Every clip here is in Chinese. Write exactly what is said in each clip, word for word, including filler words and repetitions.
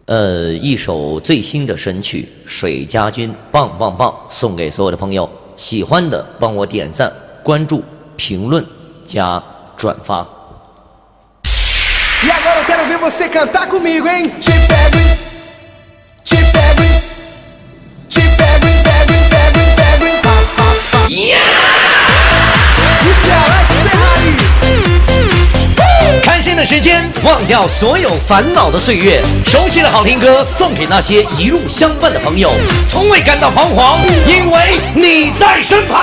呃，一首最新的神曲《水家军》，棒棒棒，送给所有的朋友。喜欢的帮我点赞、关注、评论加转发。 E agora eu quero ver você cantar comigo, hein? Te pego, te pego, te pego, pego, pego, pego, pa, pa, pa. Isso é Alex Ferrari. 开心的时间，忘掉所有烦恼的岁月，熟悉的好听歌送给那些一路相伴的朋友，从未感到彷徨，因为你在身旁。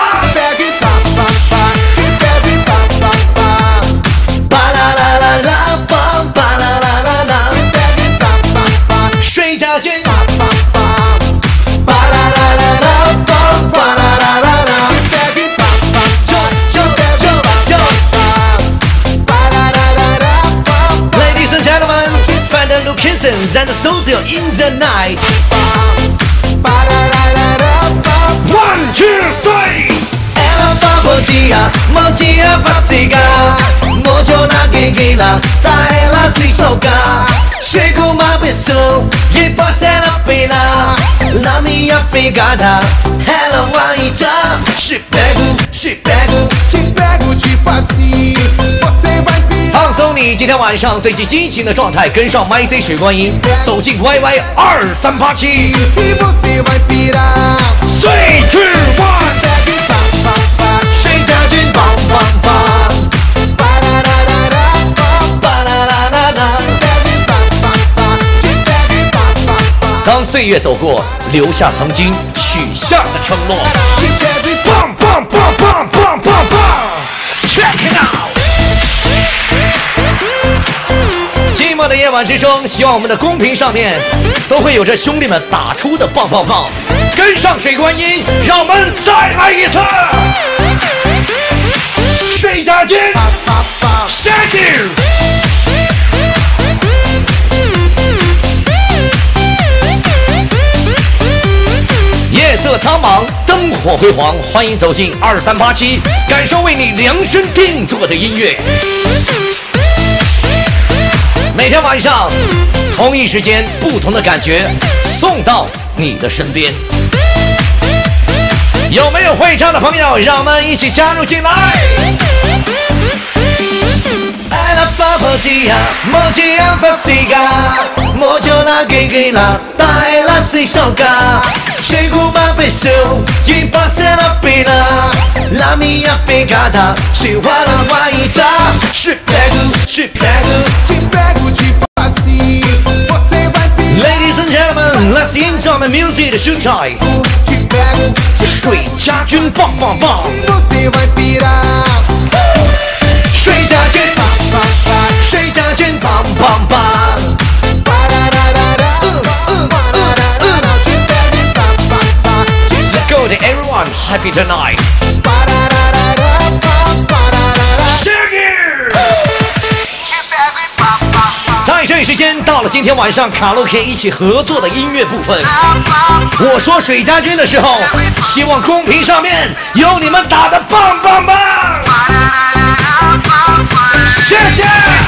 巴啦啦啦啦，棒巴啦啦啦啦，水家军，巴啦啦啦啦，棒巴啦啦啦啦，就就就就。Ladies and gentlemen, find the locations and social in the night. One, two, three. Ela fa bogia, mogia fasiga, mojo na gigila, ta ela se joga. Chego uma pessoa e passa ela pena, na minha pegada, ela vai já. Te pego, te pego, te pego tipo assim, você vai pirar. 放松你今天晚上最具激情的状态，跟上 My C 水观音，走进 Y Y 二三八七。 E você vai pirar. Three, two, one. 水家军，棒棒棒。巴啦啦啦啦，巴啦啦啦啦。当岁月走过，留下曾经许下的承诺。棒棒棒棒棒棒棒 ！Check it out。寂寞的夜晚之中，希望我们的公屏上面都会有着兄弟们打出的棒棒棒。跟上水观音，让我们再来一次。水家军 ，Thank you。夜色苍茫，灯火辉煌，欢迎走进二三八七，感受为你量身定做的音乐。每天晚上，同一时间，不同的感觉，送到你的身边。有没有会唱的朋友？让我们一起加入进来。Ela fa bogia, mogia fasiga, mojo na gigila, ta ela se joga. Chego uma pessoa e passa ela pena, na minha pegada, se ela vai já. Te pego, te pego, te pego tipo assim, você vai pirar. Ladies and gentlemen, let's enjoy the music 的生态。 Te pego, 水家军，棒棒棒。 você vai pirar. 水家军，水家军，棒棒棒。Let's go to everyone, happy tonight. Shake it. 在这一时间，到了今天晚上卡拉 OK 一起合作的音乐部分。我说水家军的时候，希望公屏上面有你们打的棒棒棒。谢谢，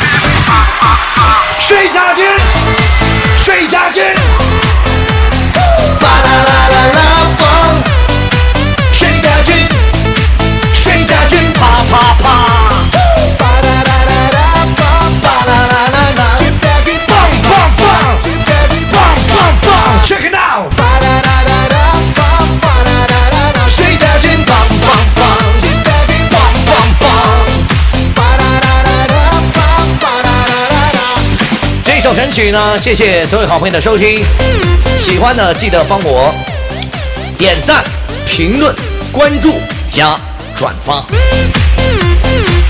水家军，水家军，巴啦啦啦啦棒，水家军，水家军，啪啪啪，巴啦啦啦啦棒，巴啦啦啦啦，棒棒棒，棒棒棒 ，check it out， 水家军，棒棒棒，棒棒棒。 这首神曲呢，谢谢所有好朋友的收听，喜欢的记得帮我点赞、评论、关注加转发。